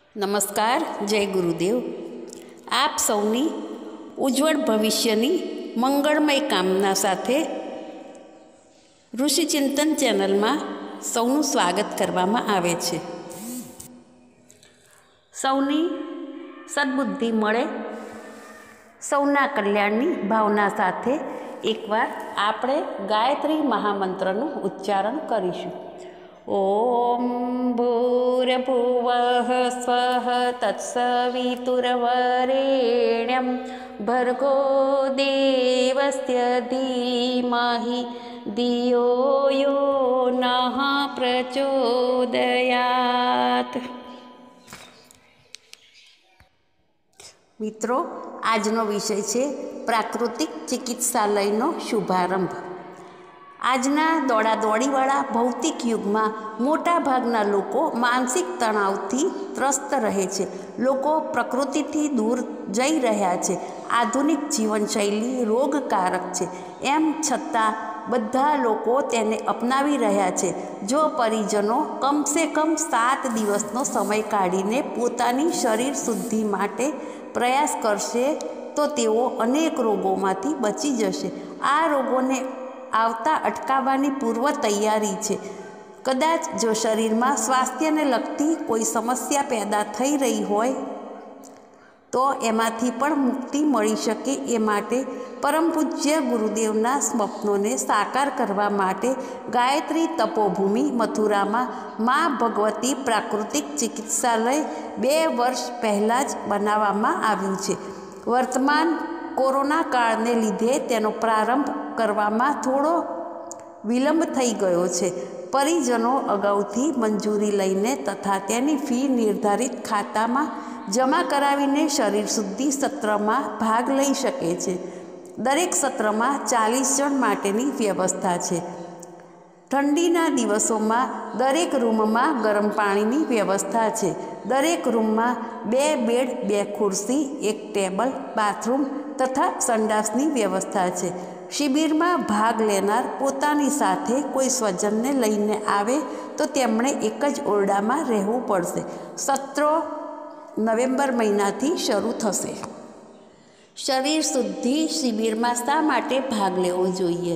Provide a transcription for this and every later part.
નમસ્કાર, જય ગુરુદેવ। આપ સૌની ઉજ્જવળ ભવિષ્યની મંગળમય કામના સાથે ઋષિચિંતન ચેનલમાં સૌનું સ્વાગત કરવામાં આવે છે। સૌની સદબુદ્ધિ મળે, સૌના કલ્યાણની ભાવના સાથે એકવાર આપણે ગાયત્રી મહામંત્રનું ઉચ્ચારણ કરીશું। ઓમ ભૂર્ભુવઃ સ્વઃ તત્સવિતુર્વરેણ્યં ભર્ગો દેવસ્ય ધીમહિ ધિયો યો નઃ પ્રચોદયાત। મિત્રો, આજનો વિષય છે પ્રાકૃતિક ચિકિત્સાલયનો શુભારંભ। આજના દોડાદોડીવાળા ભૌતિક યુગમાં મોટાભાગના લોકો માનસિક તણાવથી ત્રસ્ત રહે છે। લોકો પ્રકૃતિથી દૂર જઈ રહ્યા છે। આધુનિક જીવનશૈલી રોગકારક છે, એમ છતાં બધા લોકો તેને અપનાવી રહ્યા છે। જો પરિજનો કમસે કમ 7 દિવસનો સમય કાઢીને પોતાની શરીર શુદ્ધિ માટે પ્રયાસ કરશે તો તેઓ અનેક રોગોમાંથી બચી જશે। આ રોગોને આવતા અટકાવવાની પૂર્વ તૈયારી છે। કદાચ જો શરીરમાં સ્વાસ્થ્યને લગતી કોઈ સમસ્યા પેદા થઈ રહી હોય તો એમાંથી પણ મુક્તિ મળી શકે એ માટે પરમ પૂજ્ય ગુરુદેવના સ્વપ્નોને સાકાર કરવા માટે ગાયત્રી તપોભૂમિ મથુરામાં મા ભગવતી પ્રાકૃતિક ચિકિત્સાલય 2 વર્ષ પહેલાં જ બનાવવામાં આવ્યું છે। વર્તમાન કોરોના કાળને લીધે તેનો પ્રારંભ કરવામાં થોડો વિલંબ થઈ ગયો છે। પરિજનો અગાઉથી મંજૂરી લઈને તથા તેની ફી નિર્ધારિત ખાતામાં જમા કરાવીને શરીર શુદ્ધિ સત્રમાં ભાગ લઈ શકે છે। દરેક સત્રમાં 40 જણ માટેની વ્યવસ્થા છે। ઠંડીના દિવસોમાં દરેક રૂમમાં ગરમ પાણીની વ્યવસ્થા છે। દરેક રૂમમાં 2 બેડ, 2 ખુરશી, 1 ટેબલ, બાથરૂમ તથા સંડાસની વ્યવસ્થા છે। શિબિરમાં ભાગ લેનાર પોતાની સાથે કોઈ સ્વજનને લઈને આવે તો તેમણે એક જ ઓરડામાં રહેવું પડશે। સત્રો નવેમ્બર મહિનાથી શરૂ થશે। શરીર શુદ્ધિ શિબિરમાં શા માટે ભાગ લેવો જોઈએ?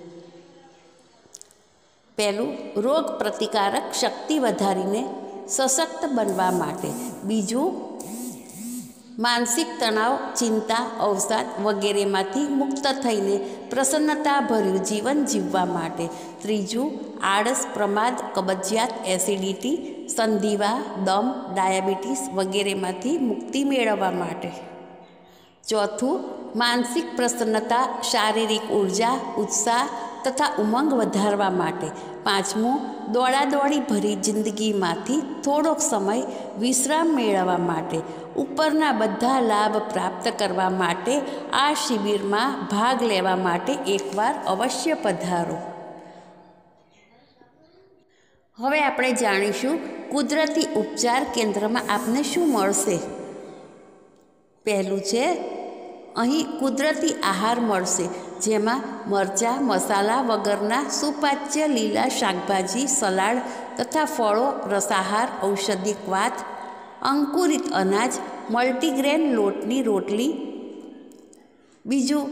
પહેલું, રોગ પ્રતિકારક શક્તિ વધારીને સશક્ત બનવા માટે। બીજું, માનસિક તણાવ, ચિંતા, અવસાદ વગેરેમાંથી મુક્ત થઈને પ્રસન્નતાભર્યું જીવન જીવવા માટે। ત્રીજું, આળસ, પ્રમાદ, કબજિયાત, એસિડિટી, સંધિવા, દમ, ડાયાબિટીસ વગેરેમાંથી મુક્તિ મેળવવા માટે। ચોથું, માનસિક પ્રસન્નતા, શારીરિક ઉર્જા, ઉત્સાહ તથા ઉમંગ વધારવા માટે। પાંચમું, દોડાદોડી ભરી જિંદગીમાંથી થોડોક સમય વિશ્રામ મેળવવા માટે। ઉપરના બધા લાભ પ્રાપ્ત કરવા માટે આ શિબિરમાં ભાગ લેવા માટે એકવાર અવશ્ય પધારો। હવે આપણે જાણીશું કુદરતી ઉપચાર કેન્દ્રમાં આપને શું મળશે। પહેલું છે, અહીં કુદરતી આહાર મળશે, જેમાં મરચાં, મસાલા વગરના સુપાચ્ય લીલા શાકભાજી, સલાડ તથા ફળો, રસાહાર, ઔષધિક વાત, અંકુરિત અનાજ, મલ્ટીગ્રેન લોટની રોટલી। બીજું,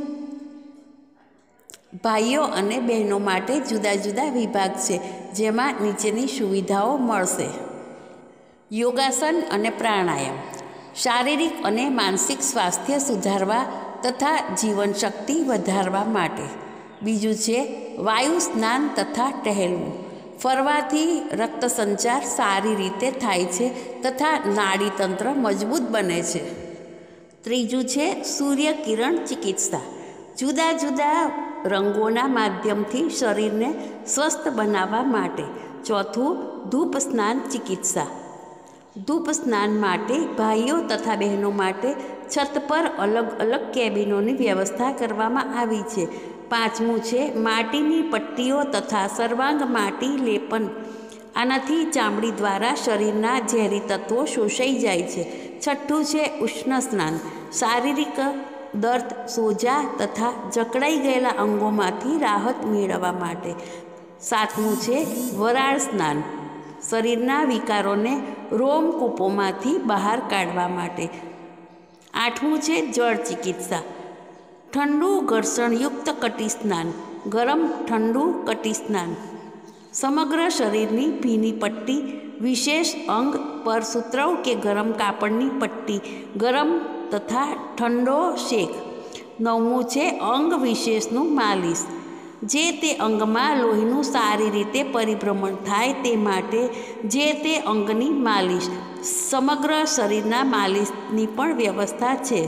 ભાઈઓ અને બહેનો માટે જુદા જુદા વિભાગ છે, જેમાં નીચેની સુવિધાઓ મળશે: યોગાસન અને પ્રાણાયામ, શારીરિક અને માનસિક સ્વાસ્થ્ય સુધારવા તથા જીવનશક્તિ વધારવા માટે। બીજું છે વાયુ સ્નાન તથા ટહેલવું, ફરવાથી રક્ત સંચાર સારી રીતે થાય છે તથા નાડીતંત્ર મજબૂત બને છે। ત્રીજું છે સૂર્ય કિરણ ચિકિત્સા, જુદા જુદા રંગોના માધ્યમથી શરીરને સ્વસ્થ બનાવવા માટે। ચોથું, ધૂપ સ્નાન ચિકિત્સા, ધૂપ સ્નાન માટે ભાઈઓ તથા બહેનો માટે છત પર અલગ અલગ કેબિનોની વ્યવસ્થા કરવામાં આવી છે। પાંચમું છે માટીની પટ્ટીઓ તથા સર્વાંગ માટી લેપન, આનાથી ચામડી દ્વારા શરીરના ઝેરી તત્વો શોષાઈ જાય છે। છઠ્ઠું છે ઉષ્ણ સ્નાન, શારીરિક દર્દ, સોજા તથા જકડાઈ ગયેલા અંગોમાંથી રાહત મેળવવા માટે। સાતમું છે વરાળ સ્નાન, શરીરના વિકારોને રોમકૂપોમાંથી બહાર કાઢવા માટે. 8મું છે જળ ચિકિત્સા. ઠંડુ ઘર્ષણયુક્ત કટી સ્નાન, ગરમ ઠંડુ કટી સ્નાન. સમગ્ર શરીરની ભીની પટ્ટી, વિશેષ અંગ પર સુતરાઉ કે ગરમ કાપડની પટ્ટી, ગરમ તથા ઠંડો શેક. 9મું છે અંગ વિશેષનું માલિશ. જે તે અંગમાં લોહીનું સારી રીતે પરિભ્રમણ થાય તે માટે જે તે અંગની માલિશ. સમગ્ર શરીરના માલિશની પણ વ્યવસ્થા છે.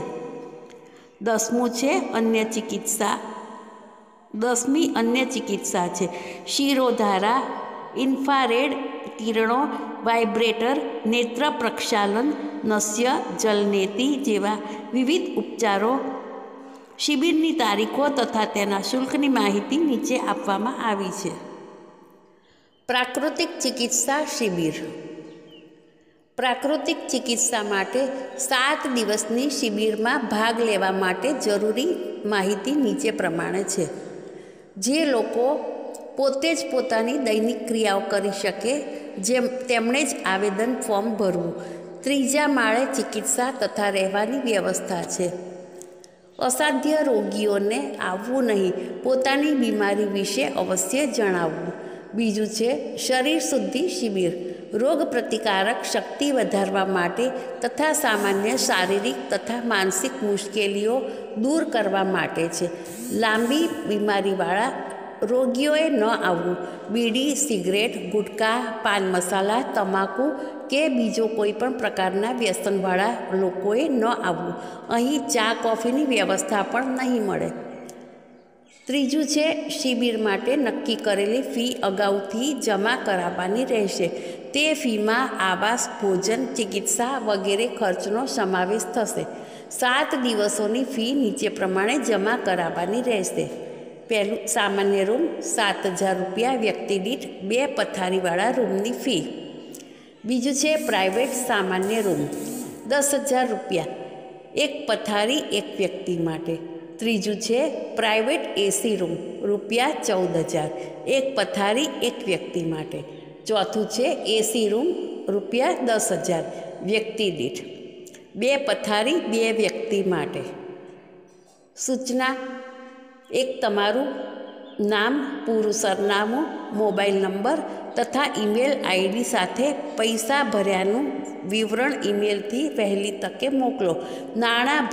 10મું છે અન્ય ચિકિત્સા. 10મી અન્ય ચિકિત્સા છે શિરોધારા, ઇન્ફ્રારેડ કિરણો, વાઇબ્રેટર, નેત્ર પ્રક્ષાલન, નસ્ય જલનેતિ જેવા વિવિધ ઉપચારો. શિબિરની તારીખો તથા તેના શુલ્કની માહિતી નીચે આપવામાં આવી છે. પ્રાકૃતિક ચિકિત્સા શિબિર. પ્રાકૃતિક ચિકિત્સા માટે 7 દિવસની શિબિરમાં ભાગ લેવા માટે જરૂરી માહિતી નીચે પ્રમાણે છે. જે લોકો પોતે જ પોતાની દૈનિક ક્રિયાઓ કરી શકે તેમણે જ આવેદન ફોર્મ ભરવું. 3જા માળે ચિકિત્સા તથા રહેવાની વ્યવસ્થા છે. અસાધ્ય રોગીઓને આવવું નહીં, પોતાની બીમારી વિશે અવશ્ય જણાવવું. બીજું છે શરીર શુદ્ધિ શિબિર. રોગ પ્રતિકારક શક્તિ વધારવા માટે તથા સામાન્ય શારીરિક તથા માનસિક મુશ્કેલીઓ દૂર કરવા માટે છે. લાંબી બીમારીવાળા રોગીઓએ ન આવવું. બીડી, સિગરેટ, ગુટકા, પાન મસાલા, તમાકુ કે બીજો કોઈ પણ પ્રકારના વ્યસનવાળા લોકોએ ન આવવું. અહીં ચા કોફીની વ્યવસ્થા પણ નહીં મળે. 3જું છે શિબિર માટે નક્કી કરેલી ફી અગાઉથી જમા કરાવવાની રહેશે. તે ફીમાં આવાસ, ભોજન, ચિકિત્સા વગેરે ખર્ચનો સમાવેશ થશે. 7 દિવસોની ફી નીચે પ્રમાણે જમા કરાવવાની રહેશે. પહેલું સામાન્ય રૂમ 7,000 રૂપિયા વ્યક્તિ દીઠ 2 પથારીવાળા રૂમની ફી. બીજું છે પ્રાઇવેટ સામાન્ય રૂમ 10,000 રૂપિયા, 1 પથારી 1 વ્યક્તિ માટે. ત્રીજું છે પ્રાઇવેટ એસી રૂમ રૂપિયા 14,000, 1 પથારી 1 વ્યક્તિ માટે. ચોથું છે એસી રૂમ રૂપિયા 10,000 વ્યક્તિ દીઠ, 2 પથારી 2 વ્યક્તિ માટે. સૂચના: એક તમારું નામ, પૂરું સરનામું, મોબાઈલ નંબર તથા ઈમેલ આઈડી સાથે પૈસા ભર્યાનું વિવરણ ઈમેલથી વહેલી તકે મોકલો. નાણાં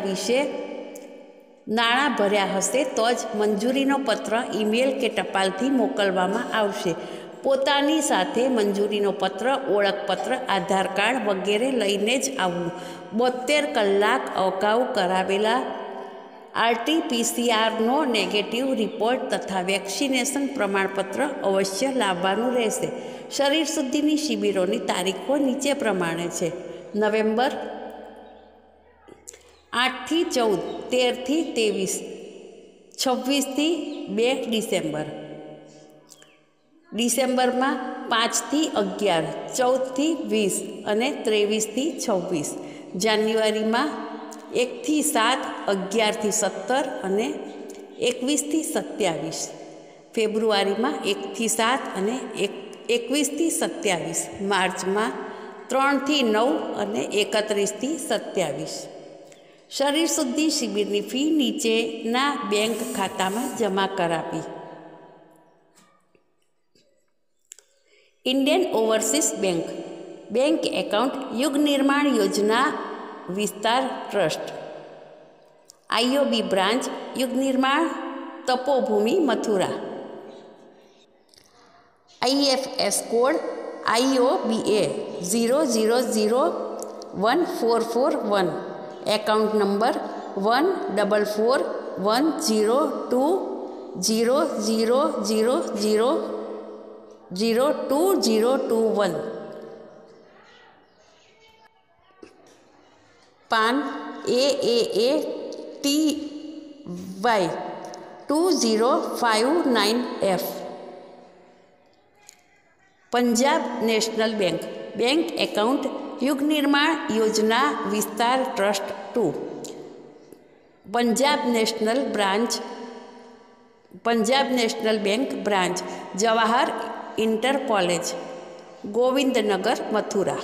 ભર્યા હશે તો જ મંજૂરીનો પત્ર ઈમેલ કે ટપાલથી મોકલવામાં આવશે. પોતાની સાથે મંજૂરીનો પત્ર, ઓળખપત્ર, આધાર કાર્ડ વગેરે લઈને જ આવવું. 72 કલાક અગાઉ કરાવેલા RT-PCRનો નેગેટિવ રિપોર્ટ તથા વેક્સિનેશન પ્રમાણપત્ર અવશ્ય લાવવાનું રહેશે. શરીર શુદ્ધિની શિબિરોની તારીખો નીચે પ્રમાણે છે: નવેમ્બર 8 થી 14, 13 થી 23, 26 થી 2 ડિસેમ્બર. ડિસેમ્બરમાં 5 થી 11, 14 થી 20 અને 23 થી 26. જાન્યુઆરીમાં 1 થી 7, 11 થી 17 અને 21 થી 27. ફેબ્રુઆરીમાં 1 થી 7 અને 21 થી 27. માર્ચમાં 3 થી 9 અને 31 થી 27. શરીર શુદ્ધિ શિબિરની ફી નીચેના બેંક ખાતામાં જમા કરાવી: Indian overseas bank, bank account Yug Nirman Yojana Vistar trust, IOB branch Yug Nirman Tapobhumi Mathura. IFS code IOBA 0001441. Account number 144102000002021. PAN AAA TY 2059F. Punjab national bank, bank account Yug Nirman Yojana Vistar trust 2. Punjab national bank branch, Jawahar inter college, Govindnagar Mathura.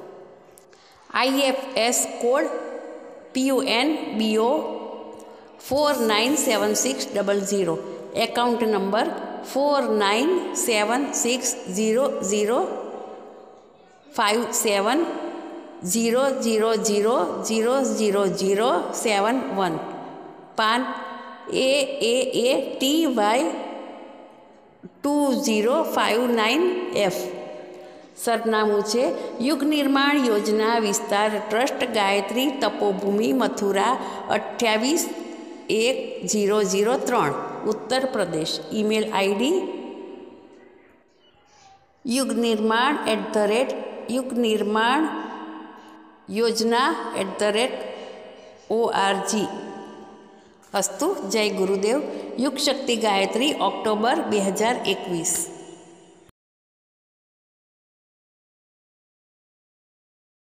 IFS code PUNBO 497600, account number 49760057000071, PAN AAATY 2059F। सरनामું છે યુગ Nirman Yojana Vistar trust, Gayatri Tapobhumi, Mathura 281003, Uttar Pradesh. Email ID yugnirman@yugnirman-yojna@org। अस्तु। जय गुरुदेव। युग शक्ति Gayatri, October 2021।